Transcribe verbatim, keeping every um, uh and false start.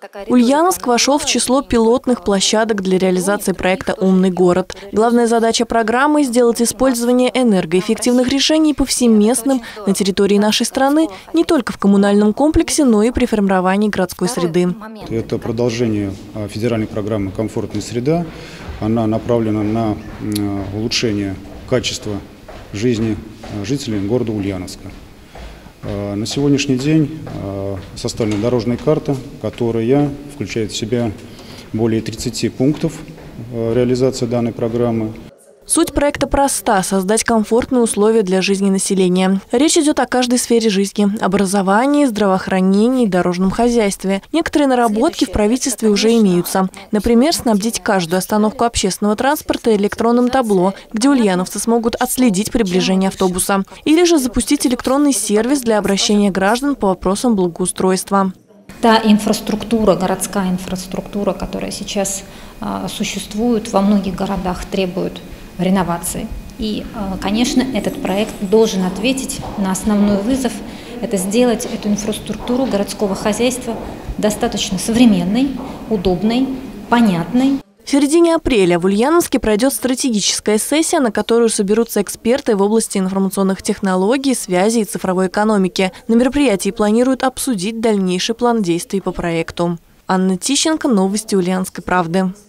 Ульяновск вошел в число пилотных площадок для реализации проекта «Умный город». Главная задача программы – сделать использование энергоэффективных решений повсеместным на территории нашей страны не только в коммунальном комплексе, но и при формировании городской среды. Это продолжение федеральной программы «Комфортная среда». Она направлена на улучшение качества жизни жителей города Ульяновска. На сегодняшний день составлена дорожная карта, которая включает в себя более тридцати пунктов реализации данной программы. Суть проекта проста – создать комфортные условия для жизни населения. Речь идет о каждой сфере жизни – образовании, здравоохранении, дорожном хозяйстве. Некоторые наработки в правительстве уже имеются. Например, снабдить каждую остановку общественного транспорта электронным табло, где ульяновцы смогут отследить приближение автобуса. Или же запустить электронный сервис для обращения граждан по вопросам благоустройства. Та инфраструктура, городская инфраструктура, которая сейчас э, существует во многих городах, требует реновации. И, конечно, этот проект должен ответить на основной вызов – это сделать эту инфраструктуру городского хозяйства достаточно современной, удобной, понятной. В середине апреля в Ульяновске пройдет стратегическая сессия, на которую соберутся эксперты в области информационных технологий, связи и цифровой экономики. На мероприятии планируют обсудить дальнейший план действий по проекту. Анна Тищенко, новости Ульяновской правды.